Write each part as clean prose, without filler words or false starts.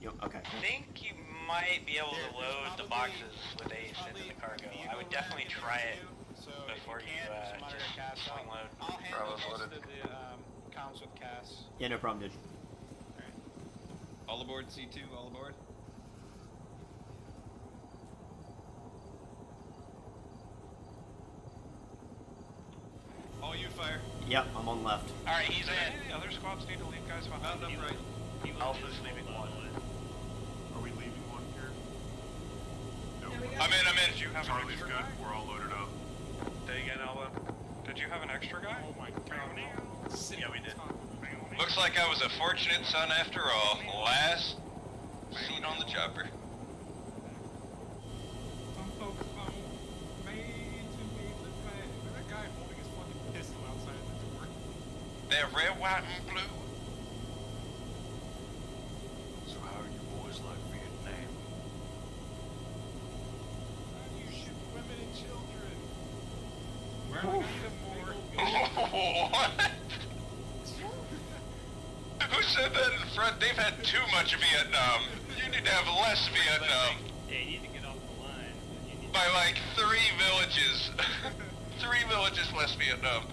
Okay. I think you might be able to load the boxes with Ace into the cargo. I would definitely try it before you just swing load. I'll handle most of the comms with Cass. Yeah, no problem, dude. Alright. All aboard C2, all aboard. All you fire. Yep, I'm on left. Alright, he's in. The other squads need to leave guys behind. Mountain up right. Alpha's leaving one. Are we leaving one here? No. I'm in. Did you have Charlie's an extra good. guy? We're all loaded up. Say again, Alva. Did you have an extra guy? Oh my god. Yeah, we did. Looks like I was a fortunate son after all. Last seen on the chopper. Some folks made to be the flag. That guy holding his fucking pistol outside the door. They're red, white, and blue. So how are you boys like Vietnam? How do you shoot women and children? Where do we need them more? What? Who said that in front? They've had too much Vietnam. You need to have less Vietnam. Yeah, you need to get off the line. By like 3 villages. 3 villages less Vietnam.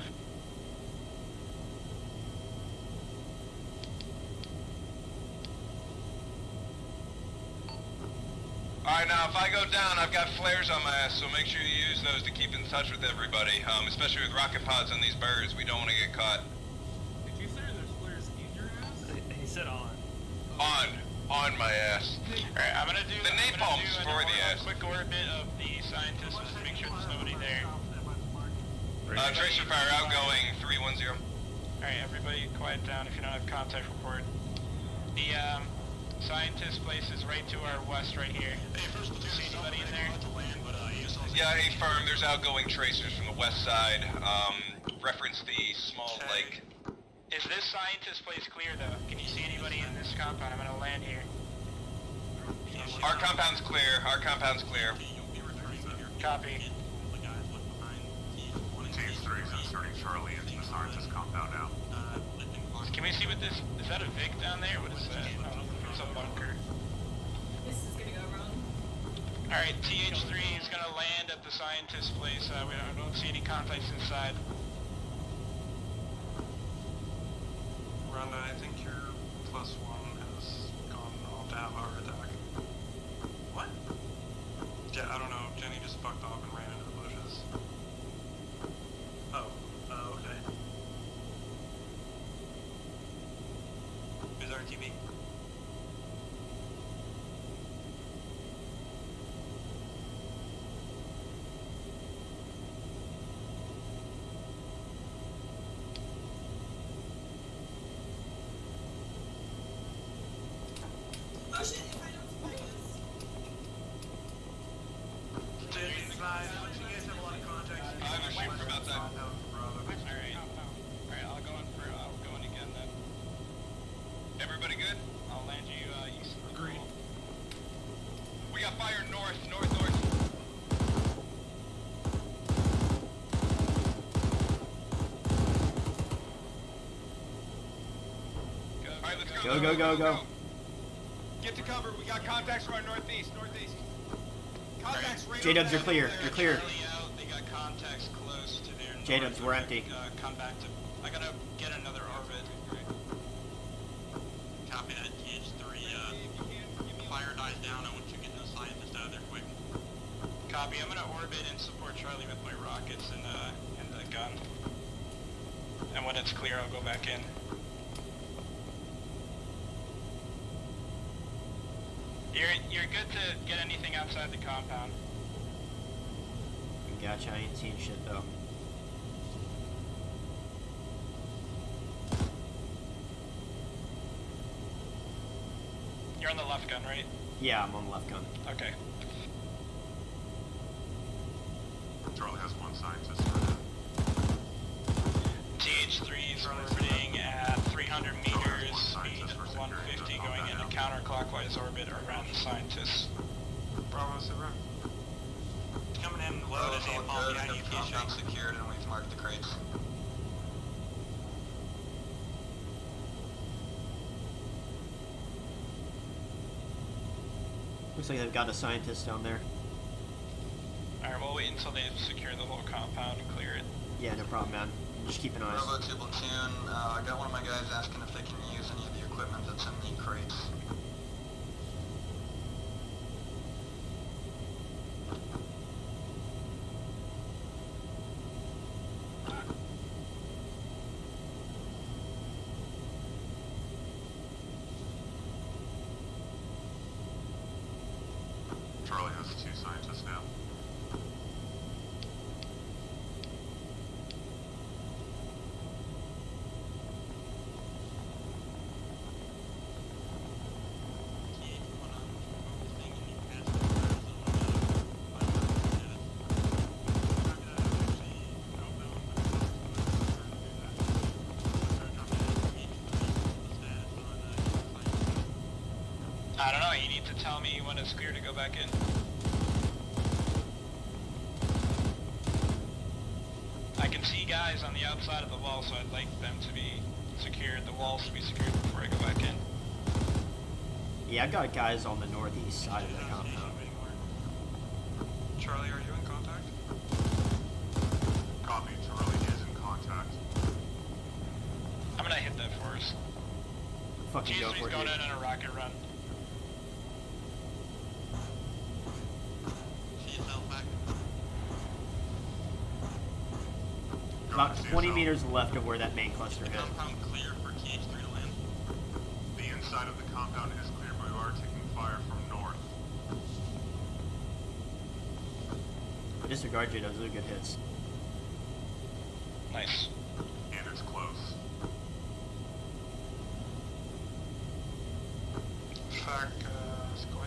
Alright, now if I go down, I've got flares on my ass, so make sure you use those to keep in touch with everybody. Especially with rocket pods on these birds, we don't want to get caught. Did you say there's flares in your ass? He said on. On my ass. Alright, I'm gonna do The napalm's for the ass. quick orbit of the scientists just to make sure there's nobody there. Tracer fire outgoing 310. Alright, everybody quiet down if you don't have contact report. The scientist place is right to our west right here. See anybody in there? Yeah, affirm, there's outgoing tracers from the west side. Reference the small lake. Is this scientist place clear though? Can you see anybody in this compound? I'm gonna land here. Our compound's clear, our compound's clear. Copy. TH3 is inserting Charlie into the scientist compound now. Can we see what this, is that a Vic down there? What is that? Oh, it's a bunker. This is gonna go wrong. Alright, TH3 is gonna land at the scientist place. We don't see any contacts inside. Rhonda, I think your +1 has gone off to have a heart attack. What? Yeah, I don't know. Jenny just fucked off and ran into the bushes. Oh, okay. Who's RTB? Oh shit, if I don't play this. Jenny's fine. You guys have a lot of contacts. I have a ship from outside. Alright, I'll go in again then. Everybody good? I'll land you east. Agreed. We got fire north. Alright, let's go. Go. Get to cover, we got contacts from our northeast. Contacts right J-dubs, you're clear. You're clear. They got contacts close to their J-dubs, we're empty. Come back to, I gotta get another orbit. Copy that, TH3. Fire dies down. I want you to get those scientists out of there quick. Copy, I'm gonna orbit and support Charlie with my rockets and the gun. And when it's clear, I'll go back in. You're good to get anything outside the compound. Gotcha, I ain't seen shit though. You're on the left gun, right? Yeah, I'm on the left gun. Okay. Charlie has 1 scientist for that. TH3 is orbiting at 300 meters, speed 150, going into counterclockwise orbit around the scientists. Bravo, Silver. Coming in low to napalm behind you, TH3. secured and we've marked the crates. Looks like they've got a scientist down there. Alright, we'll wait until they secure the whole compound and clear it. Yeah, no problem, man. Just keep an eye. Bravo 2 platoon, I got one of my guys asking if they can use any of the equipment that's in the crates. Charlie has 2 scientists now. I don't know, you need to tell me when it's clear to go back in. I can see guys on the outside of the wall, so I'd like them to be secured, the walls to be secured before I go back in. Yeah, I've got guys on the northeast side of the compound. Charlie, are you in contact? Copy, Charlie is in contact. I'm gonna hit that forest. Fucking go He's for it, going dude. in on a rocket run. About 20 meters left of where that main cluster hit. Compound clear for TH3 to land. The inside of the compound is clear, but we are taking fire from north. Disregard you, those are good hits. Nice. And it's close. Fact, Skoy.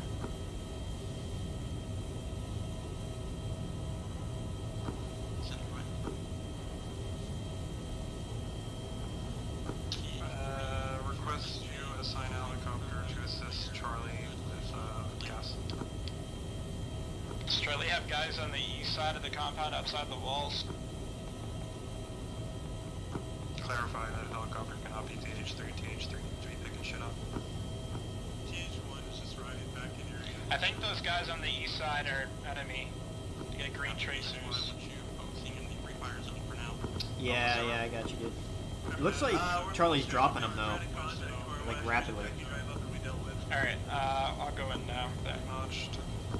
Request you assign a helicopter to assist Charlie with gas. Does Charlie have guys on the east side of the compound outside the walls? Clarify that helicopter cannot be TH3, TH3 picking shit up. TH1 is just riding back in your area. I think those guys on the east side are enemy. You get green tracers. I want you focusing in the free fire zone for now. Yeah, yeah, I got you, dude. It looks like Charlie's dropping them, though. Like, rapidly. Alright, I'll go in now. Acknowledged.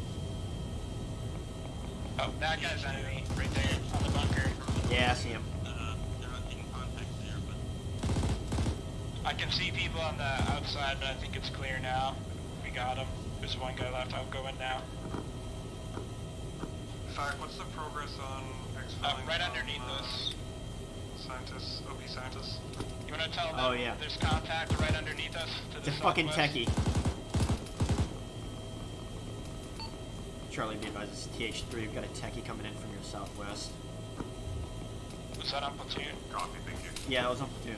Oh, that guy's enemy, right there, on the bunker. Yeah, I see him. They're not taking contact there, but... I can see people on the outside, but I think it's clear now. We got him. There's one guy left, I'll go in now. Fact, what's the progress on exfilling Right from, underneath us. Scientists, OP scientists? You wanna tell them Oh, yeah. there's contact right underneath us to It's a the fucking southwest? techie. Charlie, be advised, it's TH3. We've got a techie coming in from your southwest. Was that on platoon? Copy, thank you. Yeah, that was on platoon.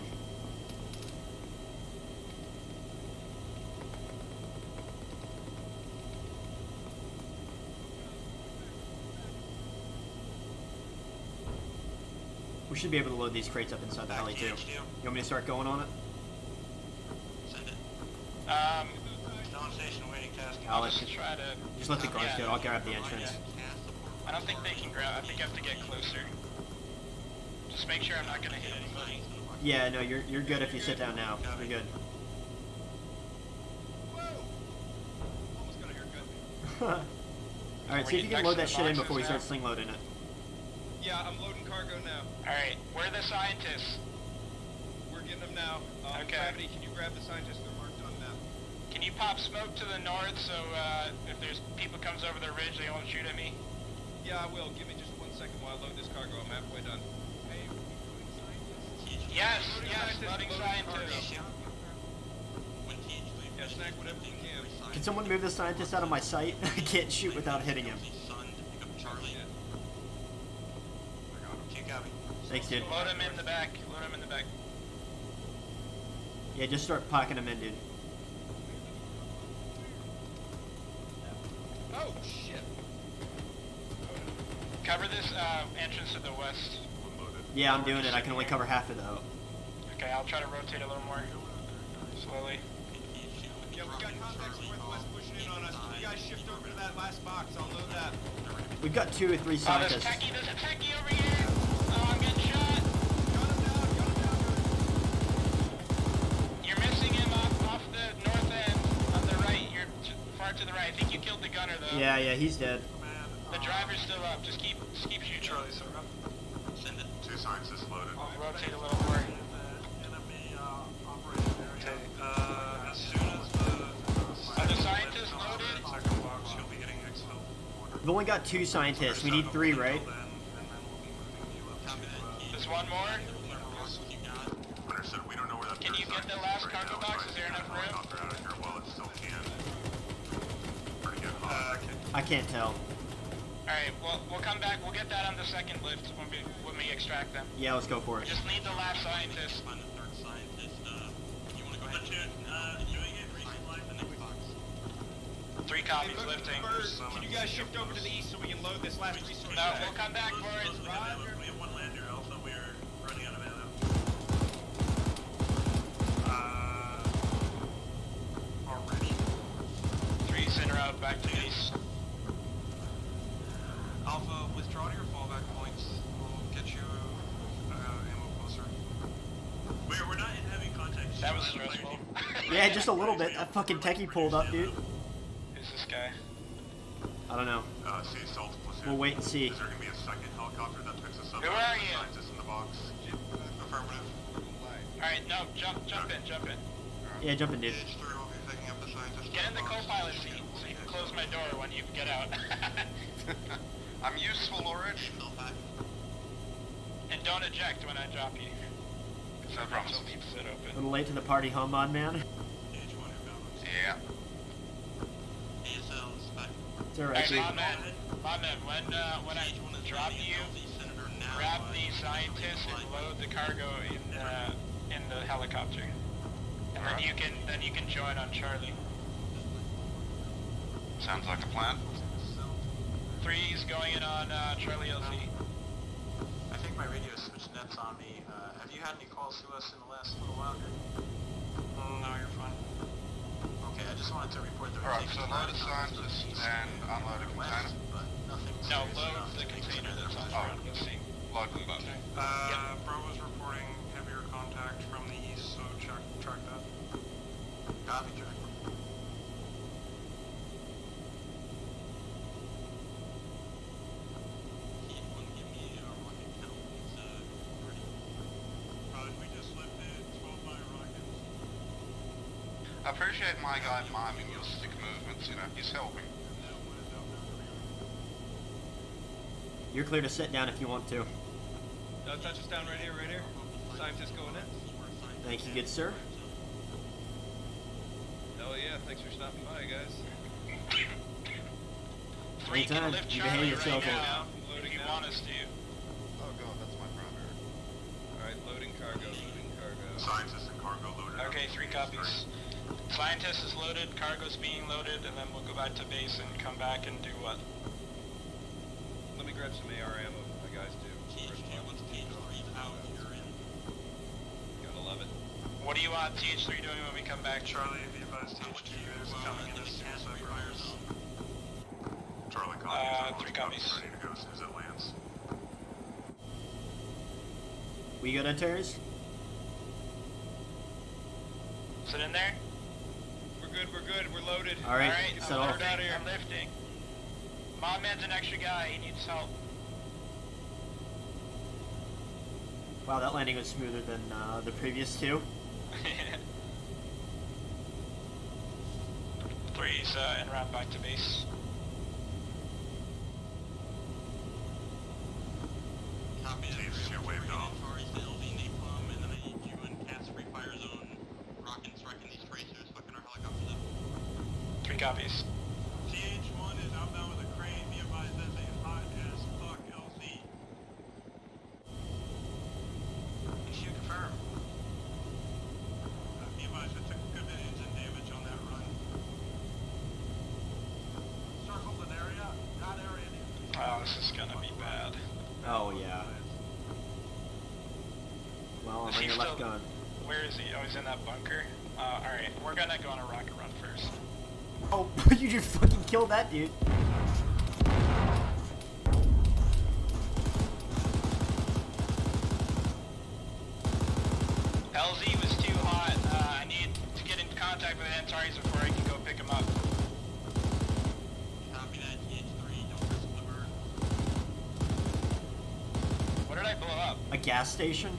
We should be able to load these crates up inside the heli too. You want me to start going on it? Send it. Down station waiting task. I'll I'll let just you- try to... Just let the guards do it. I'll grab the entrance. I don't think they can grab, I think I have to get closer. Just make sure I'm not gonna hit anybody. Yeah, no, you're good if you sit down now. You're good. Almost got a haircut. Alright, see if you can load that shit in before we start sling loading it. Yeah, I'm loading cargo now. Alright, where are the scientists? We're getting them now. Okay. Gravity, can you grab the scientists? They're marked on map. Can you pop smoke to the north so if there's people comes over the ridge they won't shoot at me? Yeah, I will. Give me just 1 second while I load this cargo. I'm halfway done. Hey, are we loading scientists? Yes, loading scientists. Yeah, snack whatever you can. Can someone move the scientist out of my sight? I can't shoot without hitting him. Thanks, dude. Load him in the back, load him in the back. Yeah, just start packing him in, dude. Oh, shit. Cover this entrance to the west. Yeah, I'm doing it. I can only cover half of it, though. Okay, I'll try to rotate a little more. Slowly. Yeah, we got contacts northwest pushing in on us. Can you guys shift last box. I'll load that. We've got 2 or 3 scientists. There's a techie over here. Oh, I'm getting shot. Gun him down. You're missing him off the north end on the right. You're far to the right. I think you killed the gunner though. Yeah, he's dead. The driver's still up. Just keep shooting. Charlie, sir. Send it. 2 scientists loaded. I'll rotate a little more. Enemy operation area. As soon as Are the scientists loaded? second box, you'll be hitting exfil. We've only got 2 scientists. We need 3, right? There's one more. Understood. We don't know where that Can you get the last cargo box? Is there enough room? Helicopter out of here while it still can. Pretty good. I can't tell. Alright, well, we'll come back. We'll get that on the second lift when we extract them. Yeah, let's go for We it. just need the last scientist. Find the third scientist. You want to go ahead and doing it? Resupply the next box. 3 copies lifting. First, can you guys shift over to the east so we can load this last resource? No, we'll come back for it. We have 1 lander. Also, we're running out of ammo. Already. 3's in route back to east. Alpha, withdraw to your fallback points. We'll get you ammo closer. We're not in heavy contact. That was stressful. Yeah, just a little bit. That fucking techie pulled up, dude. Who's this guy? I don't know. See, Salt platoon. We'll wait and see. Is there going to be a second helicopter that picks us up? Who are you? Scientists in the box. Affirmative. Alright, no, jump in. Yeah, jump in, dude. H3 will be picking up the scientist. Get in the co-pilot seat so you can close my door when you get out. I'm useful already. And don't eject when I drop you. No problem. Leaves it A open. little late to the party, huh, mod man? Yeah. ASL's back. It's alright, dude. My man, when I drop you, grab the scientist and load the cargo in the helicopter. And then you can join on Charlie. Sounds like a plan. 3's going in on Charlie LZ. I think my radio switched nets on me. Have you had any calls to us in the last little while here? No, you're fine. Okay, I just wanted to report that Alright, so load a scientist and unload a container. But nothing No, serious load enough the to make container it that's on official. front. You'll see. Load them both. Bravo's reporting heavier contact from the east, so track that. Copy, track. We just lifted 12 mile rockets. I appreciate my guy miming your stick movements, you know, he's helping. You're clear to sit down if you want to. No, touch us down right here. Scientist going in. Thank you, good sir. Hell yeah, thanks for stopping by, guys. 3 can Anytime. lift You Charlie behave right yourself. now Loading if you now. want us to. Oh god, that's my primary. Alright, loading cargo. Scientists and cargo loaded. Okay, 3 copies. Scientist is loaded, cargo's being loaded, and then we'll go back to base and come back and do what? Let me grab some AR ammo for my guys too. once TH3's out, you're in. Gotta love it. What do you want TH3 doing when we come back? Charlie, be advised, TH2 is coming in as soon as I fire zone. Charlie copies. 3 copies. Ready to go as soon as it lands. We good on Terrace? Sit in there? We're good, we're loaded. Alright, Alright, set I'm off. lifting. My man's an extra guy, he needs help. Wow, that landing was smoother than the previous 2. 3's en route back to base. Copy that. TH2 waved off. To LZ napalm, and then I need you and Cat's free fire zone. Rockin' striking these tracers, fucking our helicopters up. 3 copies. TH1 is outbound with a crane. Be advised that's a hot as fuck LZ. Issue confirmed. Be advised it took a good bit of engine damage on that run. Circle an area. That area needs to be. Oh, this is gonna be bad. Oh, yeah. Well, I'm on your left gun. Where is he? Oh, he's in that bunker? Alright, we're gonna go on a rocket run first. Oh, you just fucking killed that dude. LZ was too hot. I need to get in contact with Antares before I can go pick him up. Copy that, TH3, don't risk the bird. What did I blow up? A gas station?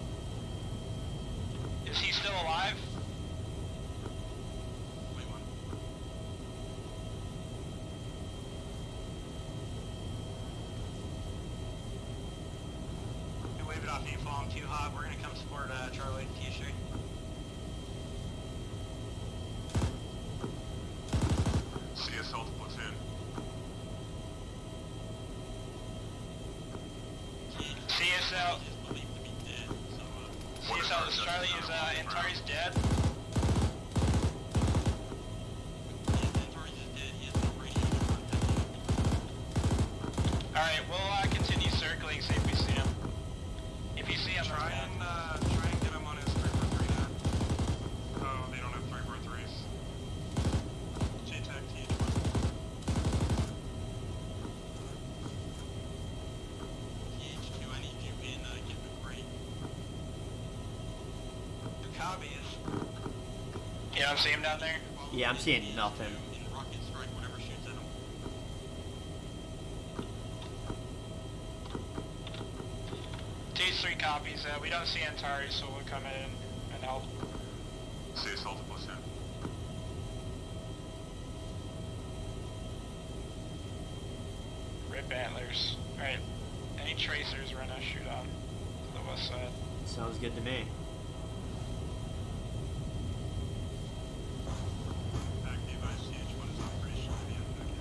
Is he still alive? Wait one. You wave it off info, I'm too hot. We're gonna come support Charlie TH3. CSL to platoon. CSL. Is believed to be dead, so CSL, is Charlie, is Antares dead? Antares is dead, he has no radio to contact you. Alright, we'll continue circling, see if we see him. If you see him, Try then- and get him on his 343 now. Oh, they don't have 343s. JTAC TH1. TH2, I need you in, get the crate. Two copies. You don't see him down there? Yeah, I'm seeing nothing. In rocket strike, whatever shoots at him. TH3 copies. We don't see Antares, so we'll come in and help. CSL to platoon. Rip antlers. Alright. Any tracers we're gonna shoot on to the west side. Sounds good to me. Active ICH1 is operational at the end of the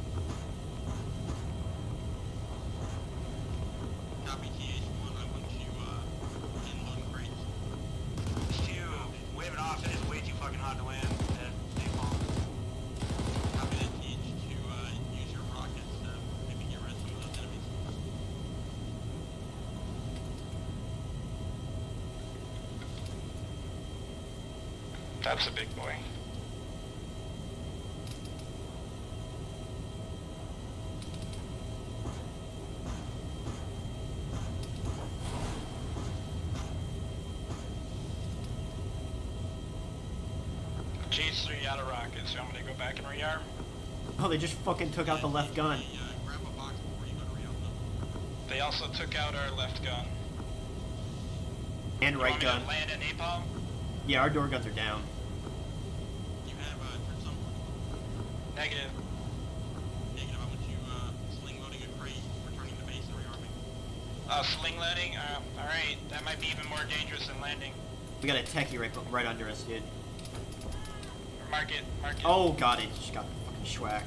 Copy TH1, I want you, in loading crates. Two, wave it off. It is way too fucking hot to land at napalm. Copy that TH2, use your rockets to maybe get rid of some of those enemies. That's a big boy. G3 out of rockets, so I'm gonna go back and rearm. Oh, they just fucking took out the left gun. Grab a box before you go to reopen them. They also took out our left gun. And You right want me to gun. land at napalm? Yeah, our door guns are down. You have, trip some? Negative. Negative, I want you, sling loading a crate, returning to base and rearming. Sling loading? Alright, that might be even more dangerous than landing. We got a techie right under us, dude. Mark it, mark it. Oh god, it just got fucking schwacked.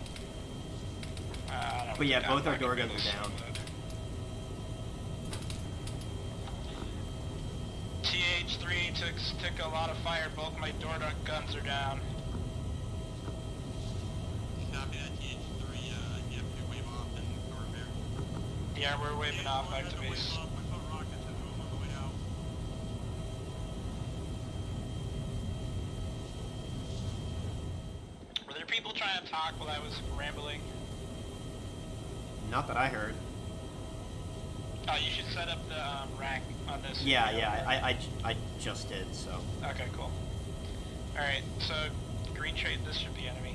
I don't But yeah, think both our I'm door gonna guns be are able to down. TH3 took a lot of fire, both my door guns are down. Copy that TH3, you have to wave off and go repair. Yeah, we're waving off back to base. We put rockets into him on the way out. Were there people trying to talk while I was rambling? Not that I heard. Oh, you should set up the rack on this. Yeah, yeah, I just did, so. Okay, cool. Alright, so green trade, this should be enemy.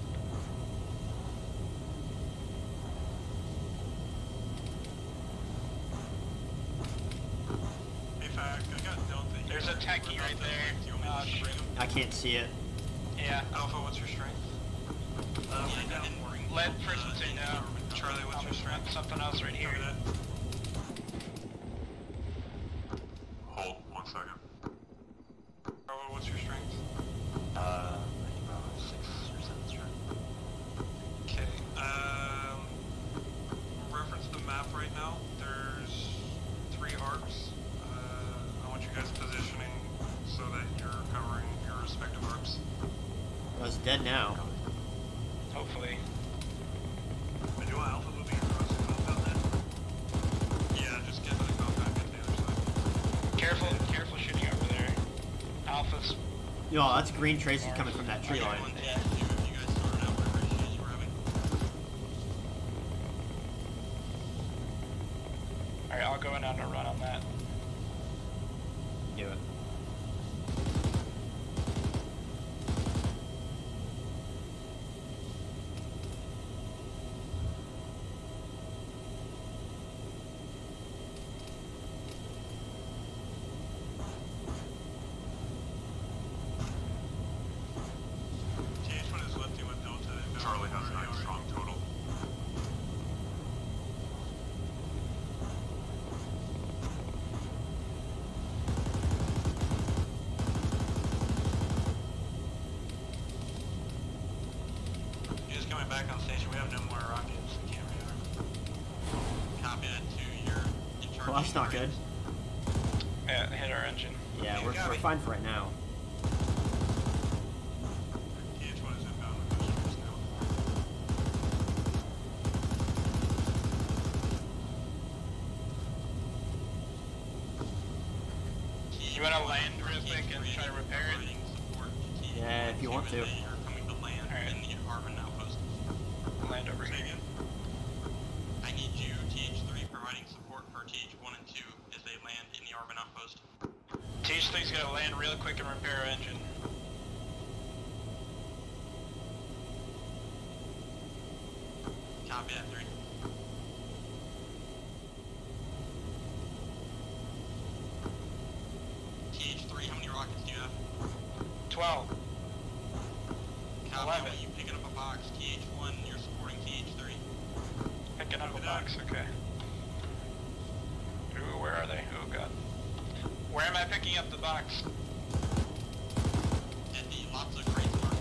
Hey, fact, I got Delta. There's a techie right there. Do you want me to Shit. bring him? I can't see it. Yeah. Alpha, what's your strength? Yeah, go ahead and bring Let first platoon know. Charlie, what's your strength? Something else right here. Copy that. Hold 1 second. Bravo, what's your strength? I think about 6 or 7 strength. Okay, reference the map right now. There's 3 arcs. I want you guys positioning so that you're covering your respective arcs. I was dead now. Hopefully. I do Alpha moving across the compound then? Yeah, just get to the compound, get to the other side. Careful shooting over there. Alpha's. No, that's green traces coming from that tree line. Yeah. If you guys sorted out whatever issues you were having. Alright, I'll go in on a run on that. Do it. coming back on station. We have no more rockets. We can't rearm. Copy that to your in charge. Well, that's not good. Yeah, hit our engine. Yeah, we're fine for right now. TH1 is inbound with customers now. You want to land real quick and try to repair it? Yeah, if you want to. You're coming to land in the Arma outpost. Land over here. I need you, TH3, providing support for TH1 and 2 as they land in the Arma outpost. TH3's gonna land real quick and repair our engine. Copy that, 3. TH3, how many rockets do you have? 12. Copy, 11. you picking up a box. TH1, you're supporting TH3. Picking up a box, okay. Ooh, where are they? Oh god. Where am I picking up the box? And the lots of crates marked.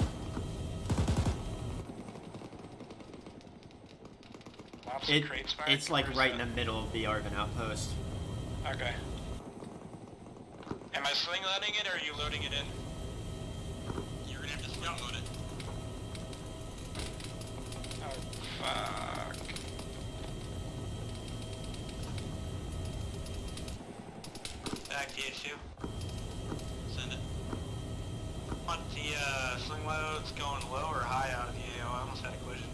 Lots of crates marked? It's like Where's right in that? the middle of the Arvin outpost. Okay. Am I sling loading it or are you loading it in? You're gonna have to swing load it. Oh, fuck. Back TH2. Send it. Want the sling loads going low or high out of the AO? I almost had a collision.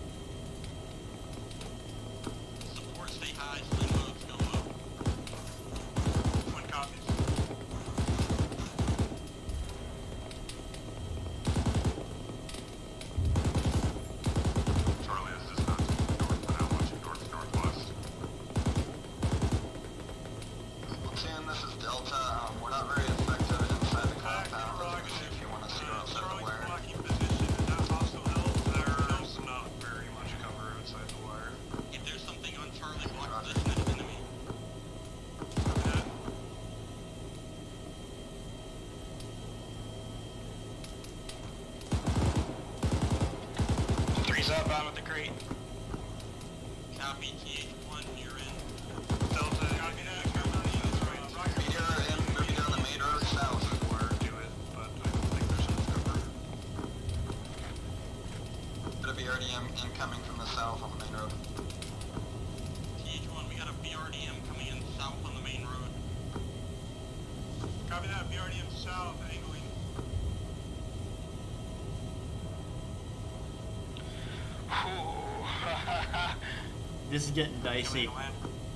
Support stay high, swing loads go low. 1 copies. Charlie, this is not north. We're now watching north-northwest. Platoon, this is Delta. We're not very effective inside the compound. If you want to see outside the Charlie's wire. blocking position. Is that hostile help? There's not very much cover outside the wire. If there's something on Charlie block position, that's enemy. Copy that. Three's up, I'm with the crate. Copy, TH1, you're in. Delta, copy that. Meteor in, moving down the main road south. Or do it, but I don't think there's enough cover. Gonna be RDM incoming from the south on the main road. TH1, we got a BRDM coming in south on the main road. Copy that. BRDM south, angling. This is getting dicey. Coming to land.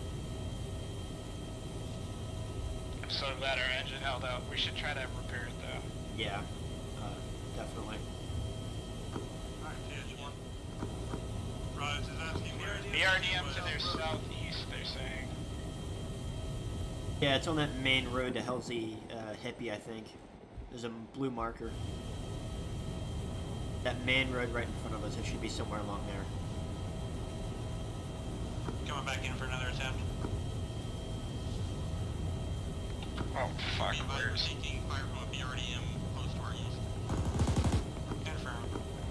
I'm so glad our engine held out. We should try to repair it though. Yeah, definitely. Alright, TH1. Raj is asking where BRDM to their southeast, they're saying. Yeah, it's on that main road to Halsey Hippie, I think. There's a blue marker. That main road right in front of us, it should be somewhere along there. Coming back in for another attempt. Oh fuck, Be advised, we're where's... taking fire from a BRDM close to our east. Confirm.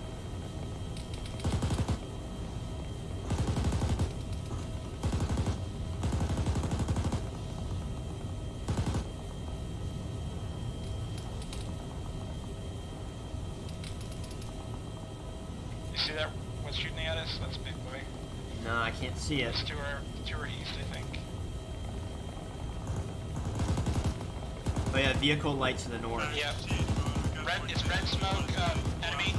You see that? What's shooting at us? That's Big Boy. No, I can't see it. It's to our east, I think. Oh yeah, vehicle lights to the north. Yep. It's red smoke, enemy.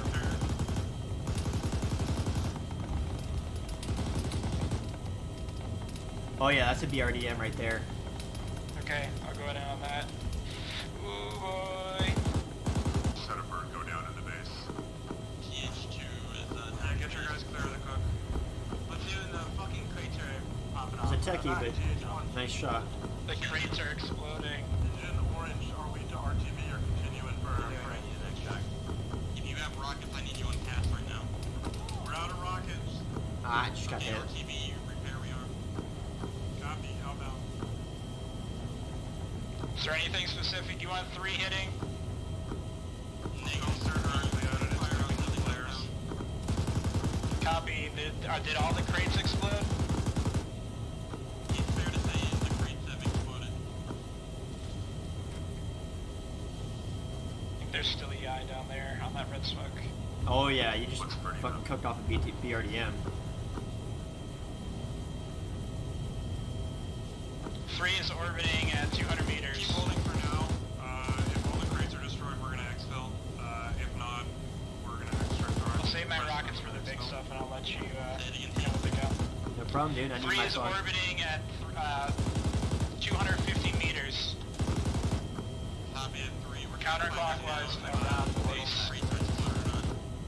Oh yeah, that's a BRDM right there. Okay, I'll go down on that. Ooh boy. Set a bird, go down into base. TH2 is Get your guys clear of the cook. Platoon, the fucking crates are popping It's off. a techie, but nice shot. The crates are exploding. Engine orange, are we to RTB or continuing for our Right, yeah, next track. If you have rockets, I need you on cast right now. We're out of rockets. Ah, I just got Okay, hit. RTB, repair we are. Copy, outbound. Is there anything specific you want 3 hitting? Negative, sir. Fire on the flares. Copy. Did all the crates explode? It's fair to say the crates have exploded. I think there's still a guy down there on that red smoke. Oh yeah, you just fucking cooked off a BRDM. 3 is orbiting at 200 meters. Keep holding for now. If all the crates are destroyed, we're gonna exfil. If not, we're gonna extract our... I'll save my rockets for the big stuff and I'll let you come with the gun. No problem, dude. I need 3 my is phone. orbiting at 250 meters. Copy at 3. We're Counterclockwise around the base. Crates are exploded or not.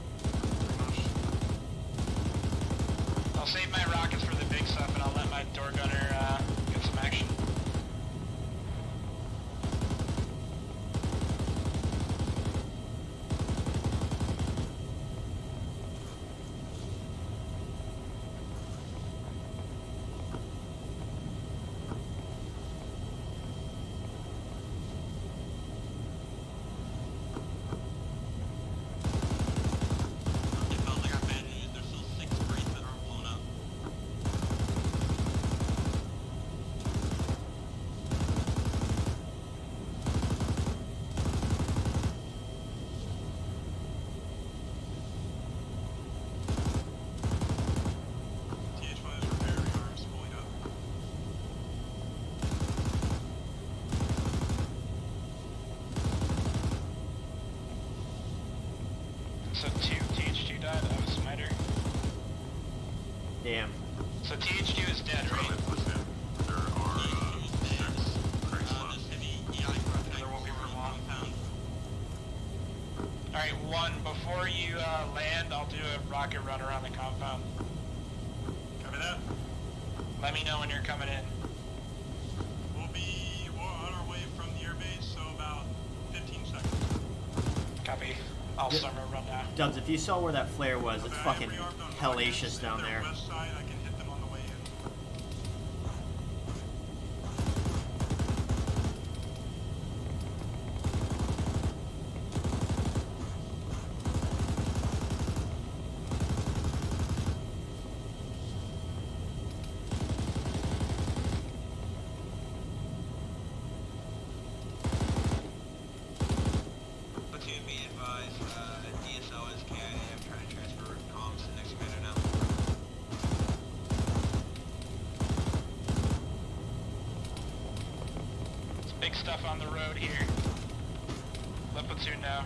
I'll save my rockets for the big stuff and I'll let my door gunner get some action. Okay, fellas, I got bad news. There's still 6 crates that aren't blown up. TH1 is repairing arms, pulling up. So TH2 died, I was smiter. Damn. So TH2 is dead, right? There are six crates This left. heavy EI project won't be for long. Alright, 1, before you land, I'll do a rocket run around the compound. Copy that. Let me know when you're coming in. We're on our way from the airbase, so about 15 seconds. Copy. I'll summer run now. Dubs, if you saw where that flare was, it's fucking hellacious down If they're there. west side, I can hit them on the way in. Platoon, be advised, DSL is KIA. I'm trying to transfer comms to the next commander now. There's big stuff on the road here. Let platoon know.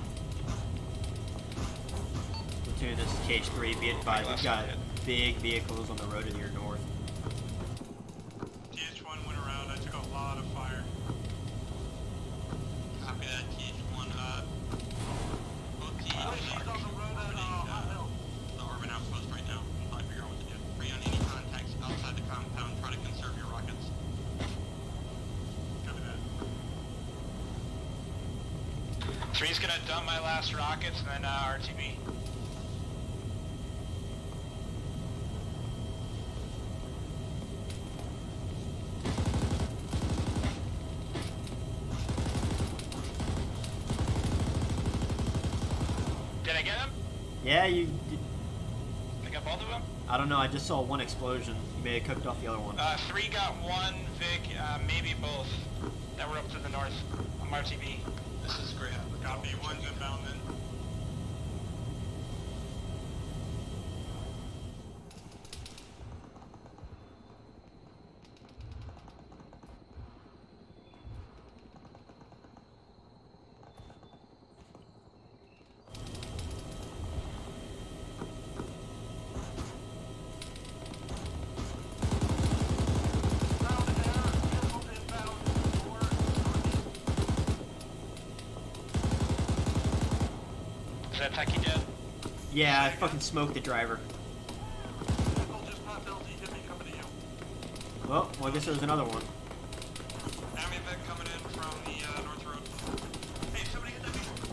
Platoon, this is KH3. Be advised, we've got big vehicles on the road to your north. TH1 went around, I took a lot of fire. Copy that, TH1. Both teams on the road at Hot Hill. the Urban Outpost right now. We'll probably figure out what to do. Free on any contacts outside the compound. Try to conserve your rockets. Copy that. 3's gonna dump my last rockets and then RTB. Did I get him? Yeah, you did. I got both of them? I don't know, I just saw one explosion. You may have cooked off the other one. 3 got 1, Vic, maybe both. That were up to the north. I'm RTB. This is great. Copy, 1's inbound then. Is that Techie dead? Yeah, I fucking smoked the driver. Well, I guess there was another one. Enemy Vic coming in from the north road. Hey, somebody hit that vehicle.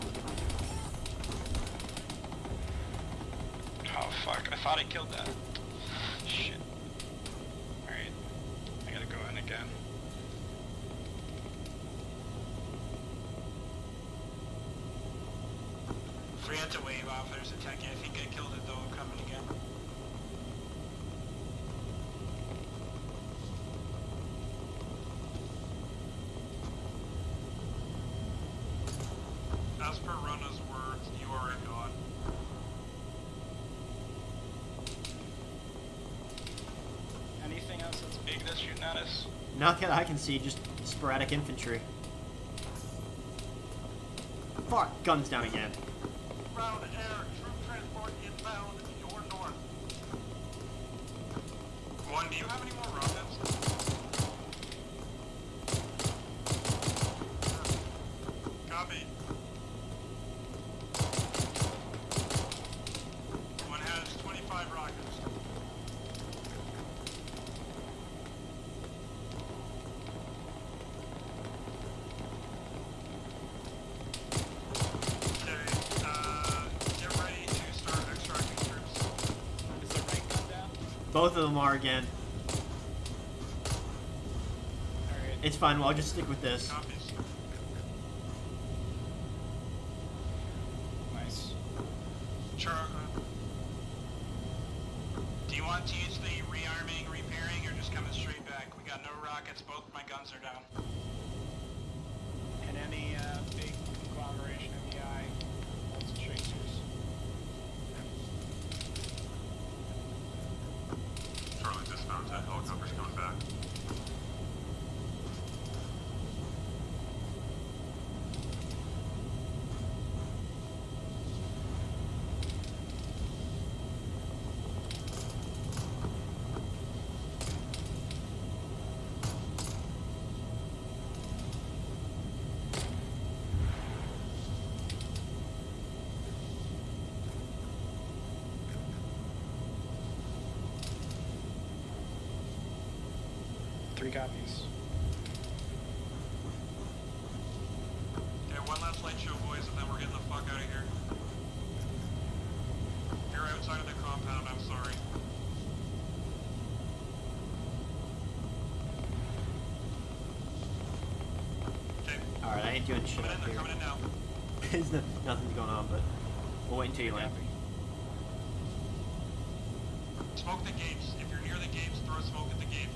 Oh fuck, I thought I killed that. Shit. Alright. I gotta go in again. Free had to wave off, there's a Techie. I think I killed it though, I'm coming again. that's shooting at us? Not that I can see, just sporadic infantry. Fuck, guns down again. Ground air, troop transport inbound, your north. One, do you have any more rockets? Copy. One has 25 rockets. Both of them are again. Alright. It's fine, well, I'll just stick with this. Copies. Nice. Sure. Do you want to use the rearming, repairing, or just coming straight back? We got no rockets, both my guns are down. And any big conglomeration in the eye, lots of tracers. Charlie dismounted. Helicopter's coming back. Three copies. Okay, one last light show, boys, and then we're getting the fuck out of here. You're outside of the compound, I'm sorry. Okay. Alright, I ain't doing shit Coming up in, they're here. coming in now. There's nothing's going on, but we'll wait until you land. Smoke the gates. If you're near the gates, throw smoke at the gate.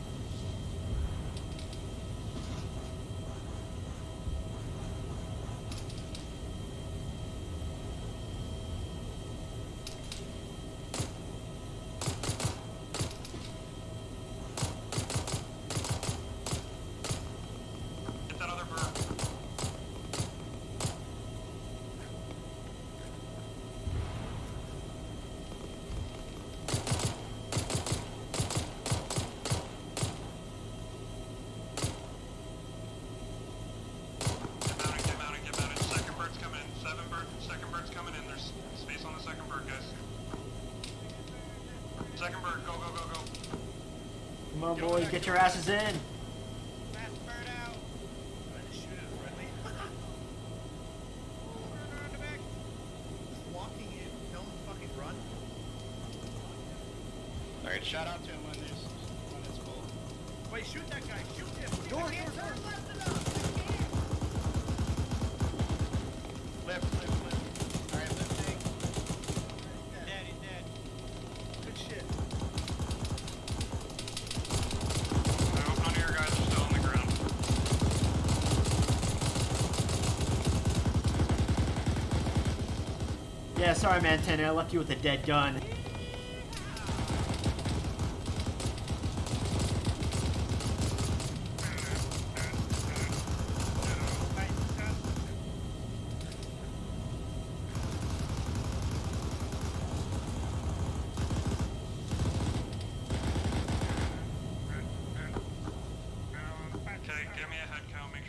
Get that other bird. Get mounted, get mounted. Second bird's coming in. Second bird's coming in. There's space on the second bird, guys. Second bird, go, go, go, go. Come on, boys, get your asses in. Last bird out. Trying to shoot it friendly. Around the back. Just walking in, don't fucking run. Alright, shout out to him when it's full. Wait, shoot that guy. Shoot him. Door. Left it up. Lift. Alright, lifting. Dead, he's dead. Good shit. I hope none of your guys are still on the ground. Yeah, sorry, man, Tanner, I left you with a dead gun. Okay, give me a head count. Make